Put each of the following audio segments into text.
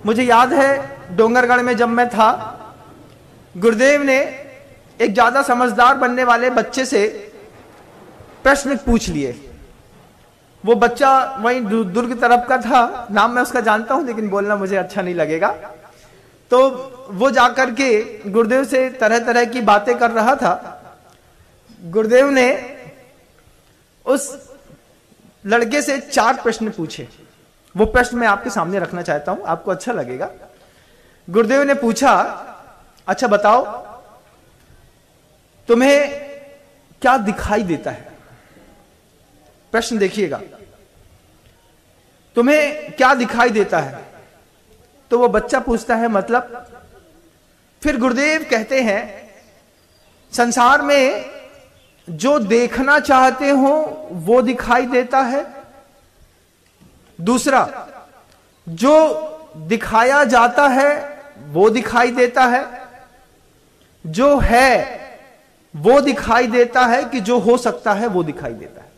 मुझे याद है डोंगरगढ़ में जब मैं था, गुरुदेव ने एक ज्यादा समझदार बनने वाले बच्चे से प्रश्न पूछ लिए। वो बच्चा वहीं दुर्ग तरफ का था, नाम मैं उसका जानता हूं लेकिन बोलना मुझे अच्छा नहीं लगेगा। तो वो जाकर के गुरुदेव से तरह तरह की बातें कर रहा था। गुरुदेव ने उस लड़के से 4 प्रश्न पूछे। वो प्रश्न मैं आपके सामने रखना चाहता हूं, आपको अच्छा लगेगा। गुरुदेव ने पूछा, अच्छा बताओ तुम्हें क्या दिखाई देता है? प्रश्न देखिएगा, तुम्हें क्या दिखाई देता है? तो वो बच्चा पूछता है मतलब। फिर गुरुदेव कहते हैं, संसार में जो देखना चाहते हो वो दिखाई देता है। दूसरा, जो दिखाया जाता है वो दिखाई देता है। जो है वो दिखाई देता है कि जो हो सकता है वो दिखाई देता है।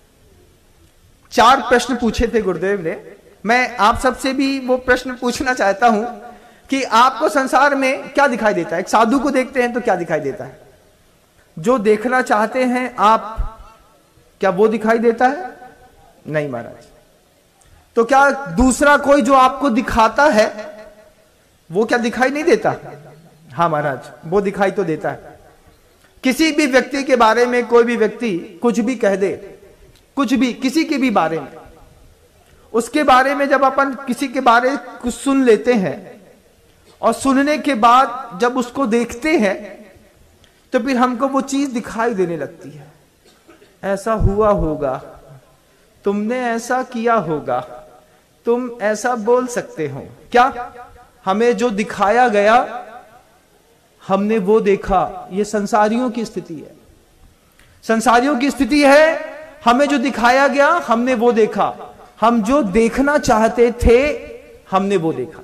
4 प्रश्न पूछे थे गुरुदेव ने। मैं आप सबसे भी वो प्रश्न पूछना चाहता हूं कि आपको संसार में क्या दिखाई देता है? एक साधु को देखते हैं तो क्या दिखाई देता है? जो देखना चाहते हैं आप, क्या वो दिखाई देता है? नहीं महाराज। तो क्या दूसरा कोई जो आपको दिखाता है वो क्या दिखाई नहीं देता? हाँ महाराज, वो दिखाई तो देता है। किसी भी व्यक्ति के बारे में कोई भी व्यक्ति कुछ भी कह दे, कुछ भी, किसी के भी बारे में, उसके बारे में जब अपन किसी के बारे कुछ सुन लेते हैं और सुनने के बाद जब उसको देखते हैं तो फिर हमको वो चीज दिखाई देने लगती है। ऐसा हुआ होगा, तुमने ऐसा किया होगा, तुम ऐसा बोल सकते हो। क्या हमें जो दिखाया गया हमने वो देखा? ये संसारियों की स्थिति है। संसारियों की स्थिति है, हमें जो दिखाया गया हमने वो देखा। हम जो देखना चाहते थे हमने वो देखा।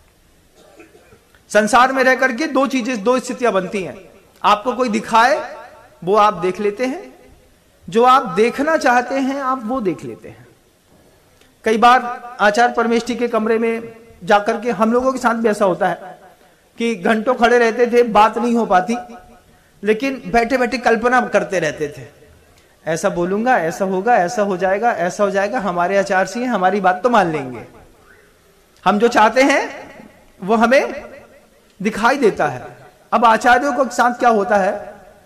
संसार में रह करके 2 चीजें, 2 स्थितियां बनती हैं। आपको कोई दिखाए वो आप देख लेते हैं, जो आप देखना चाहते हैं आप वो देख लेते हैं। कई बार आचार्य परमेष्ठी के कमरे में जाकर के हम लोगों के साथ भी ऐसा होता है कि घंटों खड़े रहते थे, बात नहीं हो पाती, लेकिन बैठे बैठे कल्पना करते रहते थे। ऐसा बोलूंगा, ऐसा होगा, ऐसा हो जाएगा, ऐसा हो जाएगा, हमारे आचार्य जी हैं, हमारी बात तो मान लेंगे। हम जो चाहते हैं वो हमें दिखाई देता है। अब आचार्यों के साथ क्या होता है,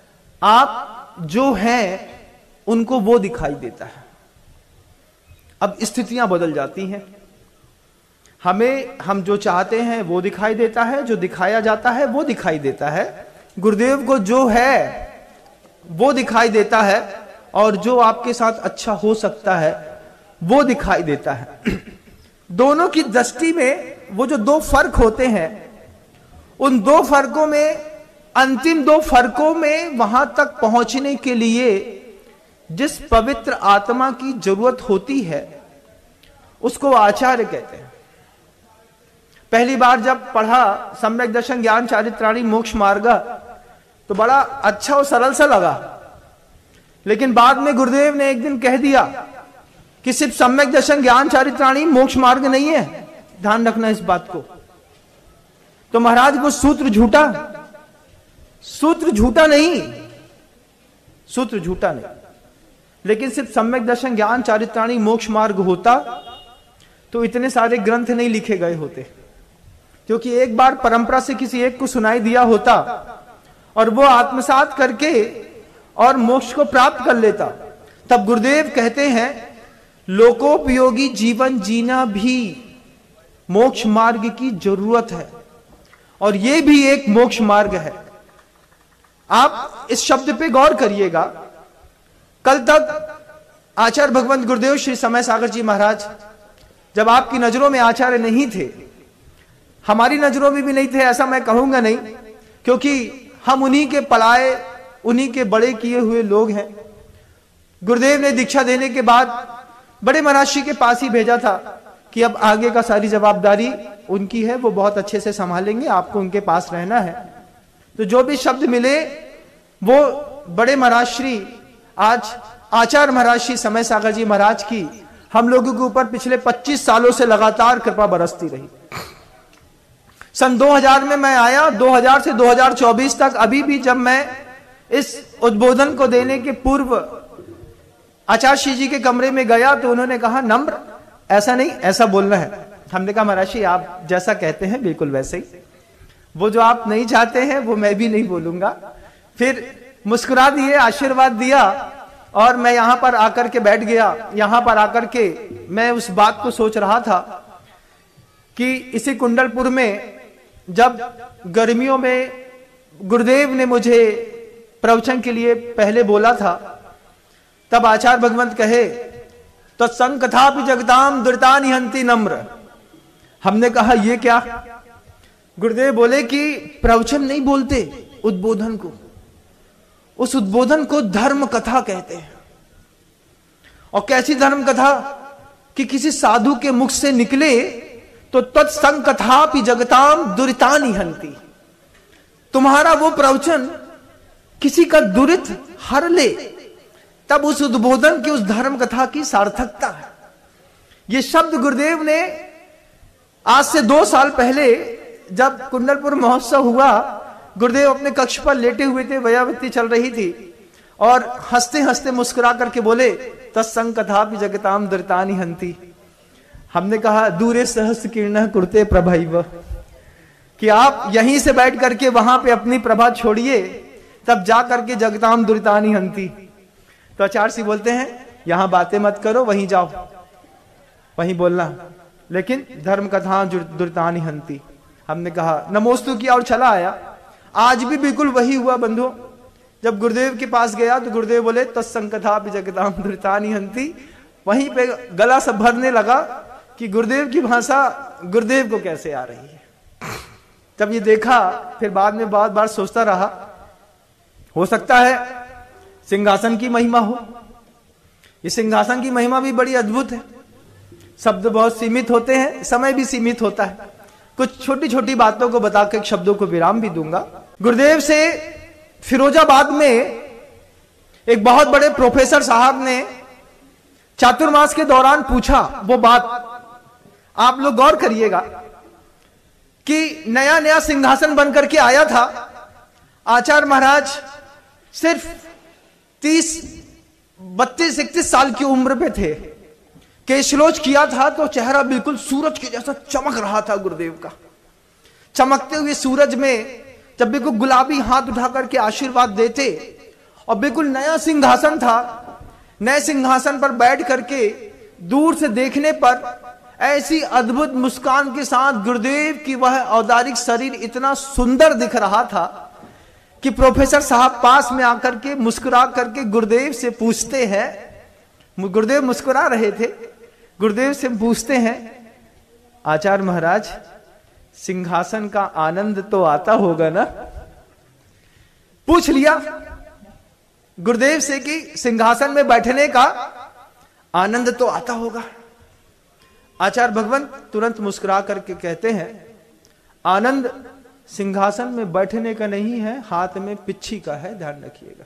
आप जो हैं उनको वो दिखाई देता है। अब स्थितियां बदल जाती हैं। हमें, हम जो चाहते हैं वो दिखाई देता है, जो दिखाया जाता है वो दिखाई देता है। गुरुदेव को जो है वो दिखाई देता है और जो आपके साथ अच्छा हो सकता है वो दिखाई देता है। दोनों की दृष्टि में वो जो 2 फर्क होते हैं, उन 2 फर्कों में, अंतिम 2 फर्कों में वहां तक पहुंचने के लिए जिस पवित्र आत्मा की जरूरत होती है उसको आचार्य कहते हैं। पहली बार जब पढ़ा सम्यक दर्शन ज्ञान चारित्राणी मोक्ष मार्ग तो बड़ा अच्छा और सरल सा लगा, लेकिन बाद में गुरुदेव ने एक दिन कह दिया कि सिर्फ सम्यक दर्शन ज्ञान चारित्राणी मोक्ष मार्ग नहीं है, ध्यान रखना इस बात को। तो महाराज वो सूत्र झूठा, सूत्र झूठा नहीं, सूत्र झूठा नहीं, लेकिन सिर्फ सम्यक दर्शन ज्ञान चारित्राणी मोक्ष मार्ग होता तो इतने सारे ग्रंथ नहीं लिखे गए होते, क्योंकि एक बार परंपरा से किसी एक को सुनाई दिया होता और वो आत्मसात करके और मोक्ष को प्राप्त कर लेता। तब गुरुदेव कहते हैं लोकोपयोगी जीवन जीना भी मोक्ष मार्ग की जरूरत है और ये भी एक मोक्ष मार्ग है। आप इस शब्द पे गौर करिएगा। कल तक आचार्य भगवंत गुरुदेव श्री समय सागर जी महाराज जब आपकी नजरों में आचार्य नहीं थे, हमारी नजरों में भी नहीं थे, ऐसा मैं कहूंगा नहीं, क्योंकि हम उन्हीं के पलाए, उन्हीं के बड़े किए हुए लोग हैं। गुरुदेव ने दीक्षा देने के बाद बड़े महाराज के पास ही भेजा था कि अब आगे का सारी जवाबदारी उनकी है, वो बहुत अच्छे से संभालेंगे, आपको उनके पास रहना है। तो जो भी शब्द मिले वो बड़े महाराज श्री, आज आचार्य महाराज श्री समय सागर जी महाराज की हम लोगों के ऊपर पिछले 25 सालों से लगातार कृपा बरसती रही। सन 2000 में मैं आया, 2000 से 2024 तक अभी भी जब मैं इस उद्बोधन को देने के पूर्व आचार्य जी के कमरे में गया तो उन्होंने कहा नम्र, ऐसा नहीं, ऐसा बोलना है। हमने कहा महाराज जी आप जैसा कहते हैं बिल्कुल वैसे ही, वो जो आप नहीं चाहते हैं वो मैं भी नहीं बोलूंगा। फिर मुस्कुरा दिए, आशीर्वाद दिया और मैं यहां पर आकर के बैठ गया। यहां पर आकर के मैं उस बात को सोच रहा था कि इसी कुंडलपुर में जब गर्मियों में गुरुदेव ने मुझे प्रवचन के लिए पहले बोला था, तब आचार्य भगवंत कहे तो संकथा भी जगताम दुर्ता निहंती नम्र। हमने कहा ये क्या? गुरुदेव बोले कि प्रवचन नहीं बोलते उद्बोधन को, उस उद्बोधन को धर्म कथा कहते हैं। और कैसी धर्म कथा? कि किसी साधु के मुख से निकले तो तत्संकथा भी जगताम दुरिता निहंती। तुम्हारा वो प्रवचन किसी का दुरित हर ले, तब उस उद्बोधन की, उस धर्म कथा की सार्थकता है। ये शब्द गुरुदेव ने आज से 2 साल पहले जब कुंडलपुर महोत्सव हुआ, गुरुदेव अपने कक्ष पर लेटे हुए थे, वयावृत्ति चल रही थी और हंसते हंसते मुस्कुरा करके बोले तत्संग कथा भी जगताम दुरितानि हंती। हमने कहा दूरे सहस्त्र किरण कुरते प्रभैव, कि आप यहीं से बैठ करके वहां पे अपनी प्रभा छोड़िए, तब जा करके जगताम दुरितानि हंती। तो आचार्य जी बोलते हैं यहां बातें मत करो, वहीं जाओ, वहीं बोलना, लेकिन धर्म कथा दुरितानि हंती। हमने कहा नमोस्तु किया और चला आया। आज भी बिल्कुल वही हुआ बंधु। जब गुरुदेव के पास गया तो गुरुदेव बोले तत्संकथा भी जगताम दुरितानि हंती। वहीं पे गला सब भरने लगा कि गुरुदेव की भाषा गुरुदेव को कैसे आ रही है। जब ये देखा फिर बाद में बहुत बार सोचता रहा, हो सकता है सिंहासन की महिमा हो। ये सिंहासन की महिमा भी बड़ी अद्भुत है। शब्द बहुत सीमित होते हैं, समय भी सीमित होता है। कुछ छोटी छोटी बातों को बताकर शब्दों को विराम भी दूंगा। गुरुदेव से फिरोजाबाद में एक बहुत बड़े प्रोफेसर साहब ने चातुर्मास के दौरान पूछा वो बात, आप लोग गौर करिएगा, कि नया नया सिंहासन बनकर के आया था। आचार्य महाराज सिर्फ 32-31 साल की उम्र पे थे। केशलोच किया था तो चेहरा बिल्कुल सूरज के जैसा चमक रहा था गुरुदेव का। चमकते हुए सूरज में जब बिल्कुल गुलाबी हाथ उठा करके आशीर्वाद देते, और बिल्कुल नया सिंहासन था, नए सिंहासन पर बैठ करके दूर से देखने पर ऐसी अद्भुत मुस्कान के साथ गुरुदेव की वह औदारिक शरीर इतना सुंदर दिख रहा था कि प्रोफेसर साहब पास में आकर के मुस्कुरा करके गुरुदेव से पूछते हैं, गुरुदेव मुस्कुरा रहे थे, गुरुदेव से पूछते हैं आचार्य महाराज सिंहासन का आनंद तो आता होगा ना? पूछ लिया गुरुदेव से कि सिंहासन में बैठने का आनंद तो आता होगा। आचार्य भगवंत तुरंत मुस्कुरा करके कहते हैं आनंद सिंहासन में बैठने का नहीं है, हाथ में पिच्छी का है, ध्यान रखिएगा।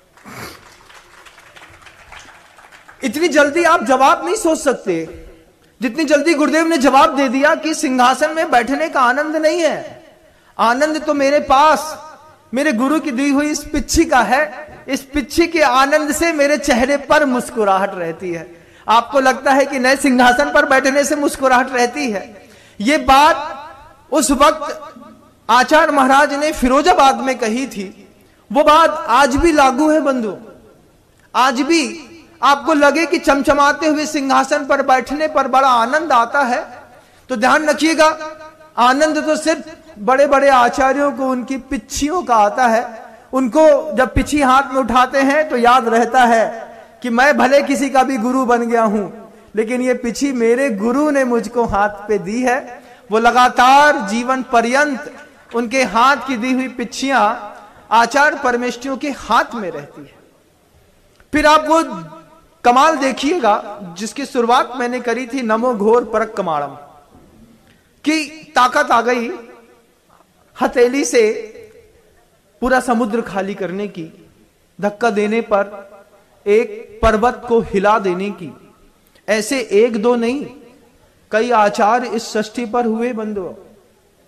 इतनी जल्दी आप जवाब नहीं सोच सकते जितनी जल्दी गुरुदेव ने जवाब दे दिया कि सिंहासन में बैठने का आनंद नहीं है, आनंद तो मेरे पास मेरे गुरु की दी हुई इस पिच्छी का है। इस पिच्छी के आनंद से मेरे चेहरे पर मुस्कुराहट रहती है। आपको लगता है कि नए सिंहासन पर बैठने से मुस्कुराहट रहती है। ये बात उस वक्त आचार्य महाराज ने फिरोजाबाद में कही थी, वो बात आज भी लागू है बंधु। आज भी आपको लगे कि चमचमाते हुए सिंहासन पर बैठने पर बड़ा आनंद आता है, तो ध्यान रखिएगा, आनंद तो सिर्फ बड़े बड़े आचार्यों को उनकी पिच्छियों का आता है। उनको जब पिच्छी हाथ में उठाते हैं तो याद रहता है कि मैं भले किसी का भी गुरु बन गया हूं, लेकिन ये पिच्छी मेरे गुरु ने मुझको हाथ पे दी है। वो लगातार जीवन पर्यंत उनके हाथ की दी हुई पिच्छियां आचार्य परमेष्ठियों के हाथ में रहती है। फिर आप वो कमाल देखिएगा जिसकी शुरुआत मैंने करी थी, नमो घोर परक कमाड़म की ताकत आ गई हथेली से पूरा समुद्र खाली करने की, धक्का देने पर एक पर्वत को हिला देने की। ऐसे 1-2 नहीं, कई आचार्य इस षष्ठी पर हुए बंधुओं।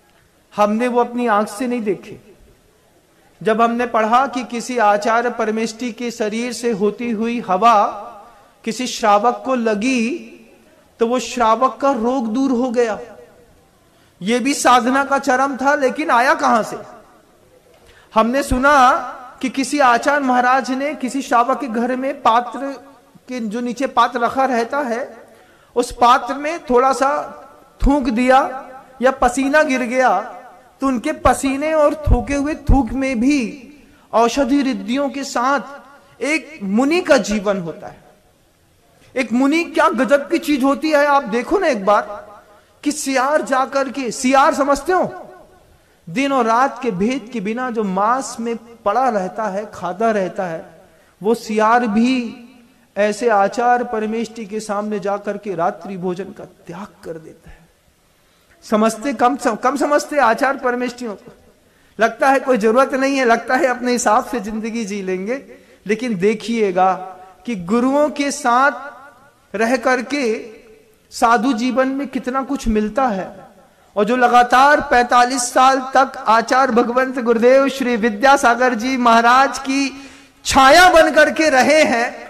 हमने वो अपनी आंख से नहीं देखे। जब हमने पढ़ा कि किसी आचार्य परमेष्ठी के शरीर से होती हुई हवा किसी श्रावक को लगी तो वो श्रावक का रोग दूर हो गया। ये भी साधना का चरम था, लेकिन आया कहां से? हमने सुना कि किसी आचार्य महाराज ने किसी श्रावक के घर में पात्र के जो नीचे पात्र रखा रहता है, उस पात्र में थोड़ा सा थूक दिया या पसीना गिर गया, तो उनके पसीने और थूके हुए थूक में भी औषधि रिद्धियों के साथ एक मुनि का जीवन होता है। एक मुनि क्या गजब की चीज होती है। आप देखो ना एक बार कि सियार जाकर के, सियार समझते हो, दिन और रात के भेद के बिना जो मांस में पड़ा रहता है, खाता रहता है, वो सियार भी ऐसे आचार्य परमेष्ठी के सामने जाकर के रात्रि भोजन का त्याग कर देता है। समझते कम समझते आचार्य परमेष्ठियों को, लगता है कोई जरूरत नहीं है, लगता है अपने हिसाब से जिंदगी जी लेंगे। लेकिन देखिएगा कि गुरुओं के साथ रह करके साधु जीवन में कितना कुछ मिलता है। और जो लगातार 45 साल तक आचार्य भगवंत गुरुदेव श्री विद्यासागर जी महाराज की छाया बन करके रहे हैं,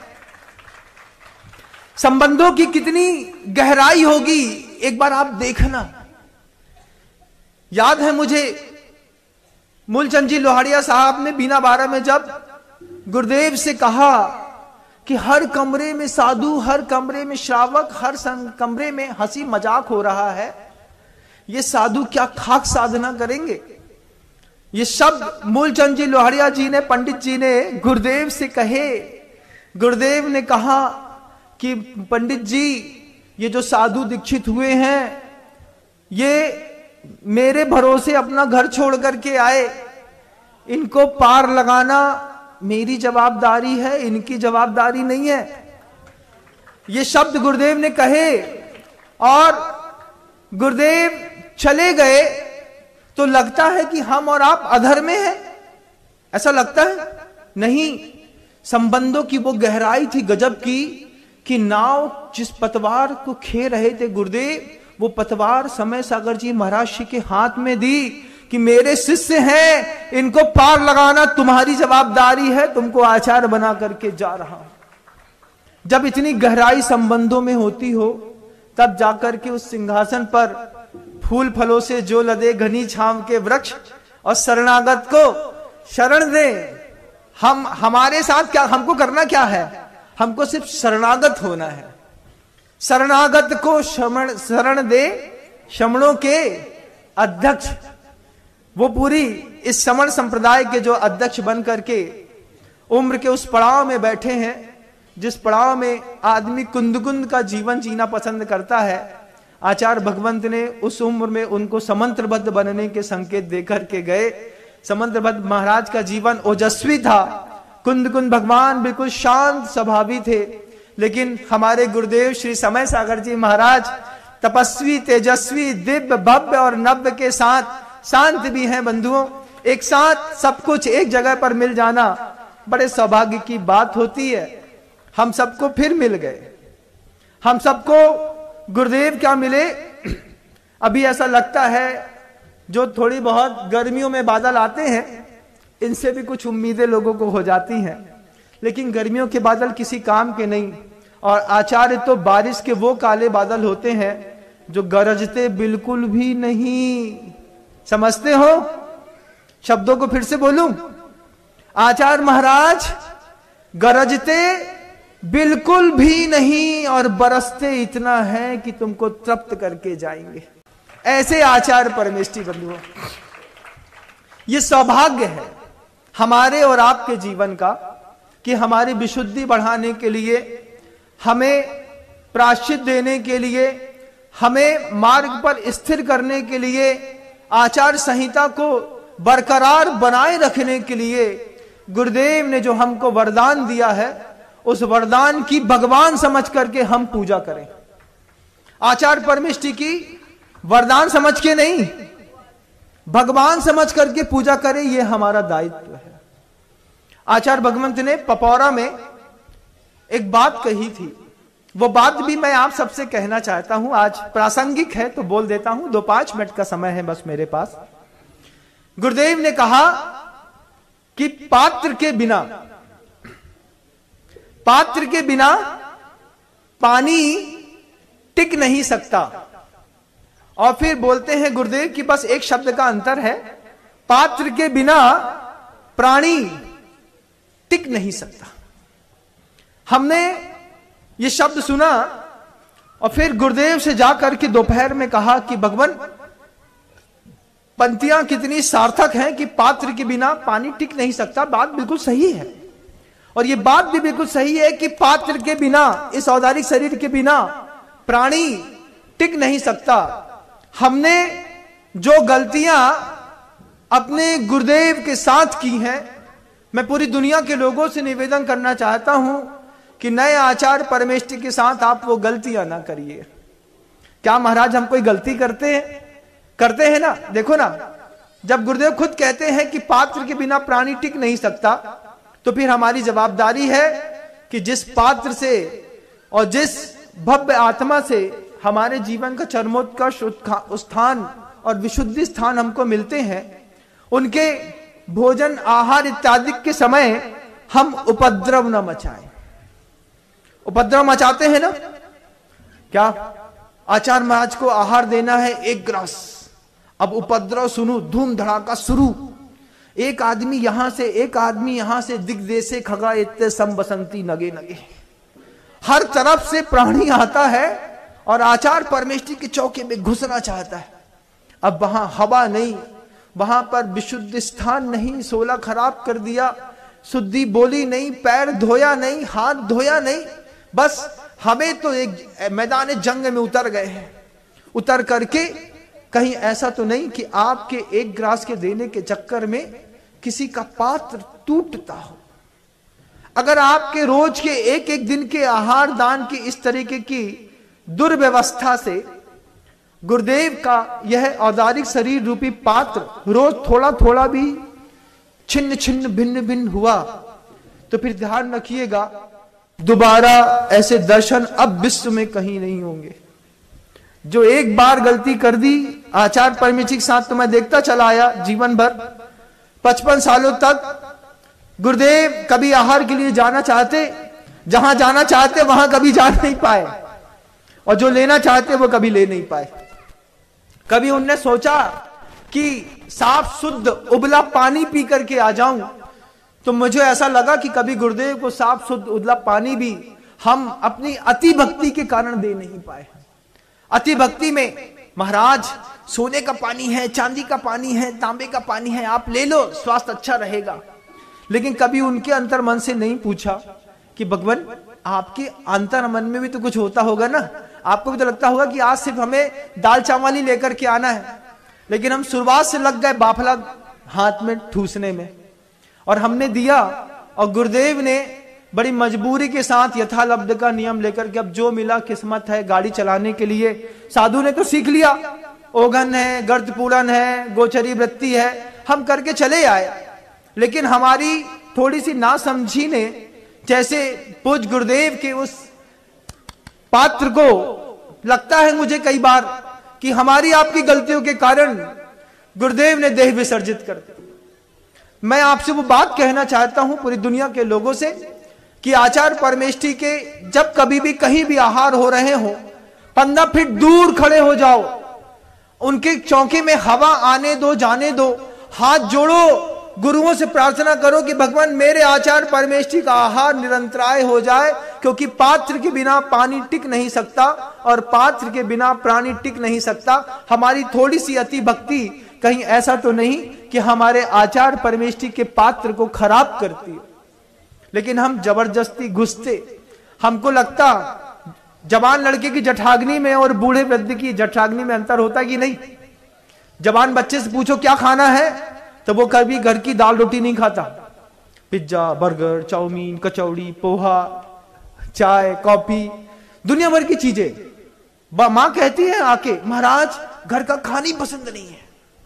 संबंधों की कितनी गहराई होगी एक बार आप देखना। याद है मुझे मूलचंद जी लोहाड़िया साहब ने बीना बारह में जब गुरुदेव से कहा कि हर कमरे में साधु, हर कमरे में श्रावक, हर कमरे में हंसी मजाक हो रहा है, ये साधु क्या खाक साधना करेंगे? ये शब्द मूलचंद जी लोहाड़िया जी ने, पंडित जी ने गुरुदेव से कहे। गुरुदेव ने कहा कि पंडित जी, ये जो साधु दीक्षित हुए हैं, ये मेरे भरोसे अपना घर छोड़ करके आए, इनको पार लगाना मेरी जवाबदारी है, इनकी जवाबदारी नहीं है। ये शब्द गुरुदेव ने कहे और गुरुदेव चले गए तो लगता है कि हम और आप अधर में हैं, ऐसा लगता है? नहीं, संबंधों की वो गहराई थी गजब की कि नाव जिस पतवार को खे रहे थे गुरुदेव, वो पतवार समय सागर जी महाराज जी के हाथ में दी कि मेरे शिष्य हैं, इनको पार लगाना तुम्हारी जवाबदारी है, तुमको आचार्य बना करके जा रहा हूं। जब इतनी गहराई संबंधों में होती हो, तब जाकर के उस सिंहासन पर फूल फलों से जो लदे घनी छांव के वृक्ष और शरणागत को शरण दे। हम हमारे साथ क्या, हमको करना क्या है? हमको सिर्फ शरणागत होना है। शरणागत को शरण दे शमणों के अध्यक्ष। वो पूरी इस श्रमण संप्रदाय के जो अध्यक्ष बन करके उम्र के उस पड़ाव में बैठे हैं, जिस पड़ाव में आदमी कुंद का जीवन जीना पसंद करता है, आचार्य भगवंत ने उस उम्र में उनको समंत्रबद्ध बनने के संकेत देकर के गए। समंत्रबद्ध महाराज का जीवन ओजस्वी था, कुंद भगवान बिल्कुल शांत स्वभावी थे, लेकिन हमारे गुरुदेव श्री समय सागर जी महाराज तपस्वी, तेजस्वी, दिव्य, भव्य और नव्य के साथ शांत भी हैं। बंधुओं, एक साथ सब कुछ एक जगह पर मिल जाना बड़े सौभाग्य की बात होती है। हम सबको फिर मिल गए। हम सबको गुरुदेव क्या मिले? अभी ऐसा लगता है जो थोड़ी बहुत गर्मियों में बादल आते हैं, इनसे भी कुछ उम्मीदें लोगों को हो जाती हैं, लेकिन गर्मियों के बादल किसी काम के नहीं। और आचार्य तो बारिश के वो काले बादल होते हैं जो गरजते बिल्कुल भी नहीं। समझते हो? शब्दों को फिर से बोलूं, आचार्य महाराज गरजते बिल्कुल भी नहीं और बरसते इतना है कि तुमको तृप्त करके जाएंगे। ऐसे आचार्य परमेष्ठी बंधुओं, ये सौभाग्य है हमारे और आपके जीवन का कि हमारी विशुद्धि बढ़ाने के लिए, हमें प्रायश्चित देने के लिए, हमें मार्ग पर स्थिर करने के लिए, आचार संहिता को बरकरार बनाए रखने के लिए गुरुदेव ने जो हमको वरदान दिया है, उस वरदान की भगवान समझ करके हम पूजा करें। आचार्य परमेष्ठी की वरदान समझ के नहीं, भगवान समझ करके पूजा करें, यह हमारा दायित्व है। आचार्य भगवंत ने पपौरा में एक बात कही थी, वो बात भी मैं आप सबसे कहना चाहता हूं। आज प्रासंगिक है तो बोल देता हूं, 2-5 मिनट का समय है बस मेरे पास। गुरुदेव ने कहा कि पात्र के बिना पानी टिक नहीं सकता। और फिर बोलते हैं गुरुदेव कि बस एक शब्द का अंतर है, पात्र के बिना प्राणी टिक नहीं सकता। हमने ये शब्द सुना और फिर गुरुदेव से जाकर के दोपहर में कहा कि भगवान, पंक्तियां कितनी सार्थक हैं कि पात्र के बिना पानी टिक नहीं सकता। बात बिल्कुल सही है, और ये बात भी बिल्कुल सही है कि पात्र के बिना, इस औदारिक शरीर के बिना प्राणी टिक नहीं सकता। हमने जो गलतियां अपने गुरुदेव के साथ की हैं, मैं पूरी दुनिया के लोगों से निवेदन करना चाहता हूं कि नए आचार्य परमेष्ठी के साथ आप वो गलतियां ना करिए। क्या महाराज हम कोई गलती करते हैं ना? देखो ना, जब गुरुदेव खुद कहते हैं कि पात्र के बिना प्राणी टिक नहीं सकता, तो फिर हमारी जवाबदारी है कि जिस पात्र से और जिस भव्य आत्मा से हमारे जीवन का चरमोत्कर्ष उत्थान और विशुद्धि स्थान हमको मिलते हैं, उनके भोजन आहार इत्यादि के समय हम उपद्रव न मचाएं। उपद्रव मचाते हैं ना? क्या आचार्य महाराज को आहार देना है 1 ग्रास, अब उपद्रव सुनो, धूम धड़ाका शुरू। एक आदमी यहां से, एक आदमी यहां से, दिग्देशे खगा इत्ते सम बसंती नगे नगे, हर तरफ से प्राणी आता है और आचार्य परमेष्ठी के चौके में घुसना चाहता है। अब वहां हवा नहीं, वहां पर विशुद्ध स्थान नहीं, सोला खराब कर दिया, शुद्धि बोली नहीं, पैर धोया नहीं, हाथ धोया नहीं, बस हमें तो एक मैदान जंग में उतर गए हैं। उतर करके कहीं ऐसा तो नहीं कि आपके 1 ग्रास के देने के चक्कर में किसी का पात्र टूटता हो। अगर आपके रोज के एक दिन के आहार दान की इस तरीके की दुर्व्यवस्था से गुरुदेव का यह औदारिक शरीर रूपी पात्र रोज थोड़ा थोड़ा भी छिन्न छिन्न भिन्न भिन्न हुआ, तो फिर ध्यान रखिएगा, दोबारा ऐसे दर्शन अब विश्व में कहीं नहीं होंगे। जो एक बार गलती कर दी आचार्य परमेष्ठी के साथ, तो मैं देखता चला आया जीवन भर, 55 सालों तक गुरुदेव कभी आहार के लिए जाना चाहते, जहां जाना चाहते वहां कभी जा नहीं पाए, और जो लेना चाहते वो कभी ले नहीं पाए। कभी उनने सोचा कि साफ शुद्ध उबला पानी पी करके आ जाऊं, तो मुझे ऐसा लगा कि कभी गुरुदेव को साफ शुद्ध उबला पानी भी हम अपनी अति भक्ति के कारण दे नहीं पाए। अति भक्ति में महाराज सोने का पानी है, चांदी का पानी है, तांबे का पानी है, आप ले लो, स्वास्थ्य अच्छा रहेगा। लेकिन कभी उनके अंतर मन से नहीं पूछा कि भगवान आपके अंतर मन में भी तो कुछ होता होगा ना, आपको भी तो लगता होगा कि आज सिर्फ हमें दाल चावल ही लेकर के आना है। लेकिन हम शुरुआत से लग गए बाफला हाथ में ठूसने में, और हमने दिया, और गुरुदेव ने बड़ी मजबूरी के साथ यथालब्ध का नियम लेकर के, अब जो मिला किस्मत है गाड़ी चलाने के लिए। साधु ने तो सीख लिया, ओघन है, गर्त पूरन है, गोचरी वृत्ति है, हम करके चले आए। लेकिन हमारी थोड़ी सी नासमझी ने, जैसे पूज्य गुरुदेव के उस पात्र को, लगता है मुझे कई बार कि हमारी आपकी गलतियों के कारण गुरुदेव ने देह विसर्जित कर दिया। मैं आपसे वो बात कहना चाहता हूं पूरी दुनिया के लोगों से कि आचार्य परमेष्ठी के जब कभी भी कहीं भी आहार हो रहे हो, 15 फीट दूर खड़े हो जाओ, उनके चौके में हवा आने दो, जाने दो, हाथ जोड़ो, गुरुओं से प्रार्थना करो कि भगवान मेरे आचार्य परमेष्ठी का आहार निरंतराय हो जाए, क्योंकि पात्र के बिना पानी टिक नहीं सकता और पात्र के बिना प्राणी टिक नहीं सकता। हमारी थोड़ी सी अति भक्ति कहीं ऐसा तो नहीं कि हमारे आचार्य परमेष्ठी के पात्र को खराब करती है, लेकिन हम जबरदस्ती घुसते। हमको लगता जवान लड़के की जठाग्नि में और बूढ़े वृद्ध की जठाग्नि में अंतर होता कि नहीं। जवान बच्चे से पूछो क्या खाना है, तो वो कभी घर की दाल रोटी नहीं खाता, pizza, burger, chow mein, kachori, poha, चाय, कॉफी, दुनिया भर की चीजें। मां कहती है आके, महाराज घर का खाना ही पसंद नहीं है।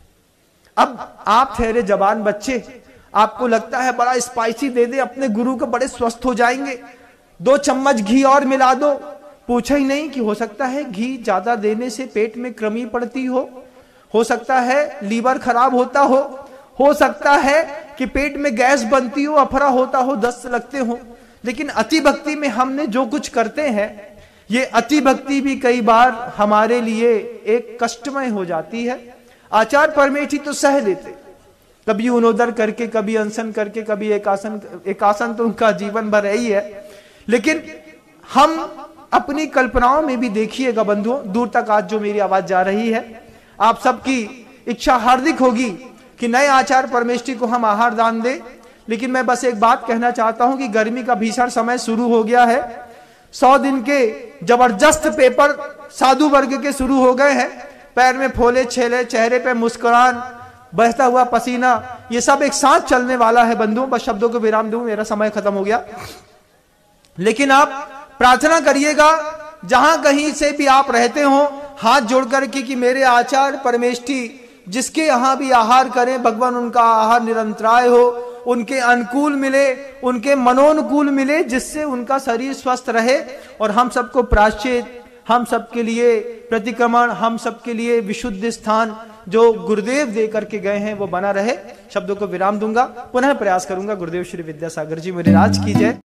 अब आप ठहरे जवान बच्चे, आपको लगता है बड़ा स्पाइसी दे दे, अपने गुरु को बड़े स्वस्थ हो जाएंगे, 2 चम्मच घी और मिला दो। पूछा ही नहीं कि हो सकता है घी ज्यादा देने से पेट में कृमि पड़ती हो सकता है लीवर खराब होता हो सकता है कि पेट में गैस बनती हो, अफरा होता हो, दस्त लगते हो, लेकिन अति भक्ति में हमने जो कुछ करते हैं, ये अति भक्ति भी कई बार हमारे लिए एक कष्टमय हो जाती है। आचार्य परमेष्ठी तो सह लेते, कभी उनोदर करके, कभी अनशन करके, कभी एकासन तो उनका जीवन भर ही है। लेकिन हम अपनी कल्पनाओं में भी देखिएगा बंधुओं, दूर तक आज जो मेरी आवाज जा रही है, आप सबकी इच्छा हार्दिक होगी कि नए आचार्य परमेष्ठी को हम आहार दान दें। लेकिन मैं बस एक बात कहना चाहता हूं कि गर्मी का भीषण समय शुरू हो गया है। 100 दिन के जबरदस्त पेपर साधु वर्ग के शुरू हो गए हैं। पैर में फोले छेले, चेहरे पे मुस्कुरान, बहता हुआ पसीना, ये सब एक साथ चलने वाला है बंधुओं। बस शब्दों को विराम दूं, मेरा समय खत्म हो गया। लेकिन आप प्रार्थना करिएगा, जहां कहीं से भी आप रहते हो, हाथ जोड़कर कि मेरे आचार्य परमेष्ठी जिसके यहां भी आहार करें, भगवान उनका आहार निरंतराय हो, उनके अनुकूल मिले, उनके मनोनुकूल मिले, जिससे उनका शरीर स्वस्थ रहे और हम सबको प्रायश्चित, हम सबके लिए प्रतिक्रमण, हम सबके लिए विशुद्ध स्थान जो गुरुदेव दे करके गए हैं वो बना रहे। शब्दों को विराम दूंगा, पुनः प्रयास करूंगा। गुरुदेव श्री विद्यासागर जी मेरे राज की जय।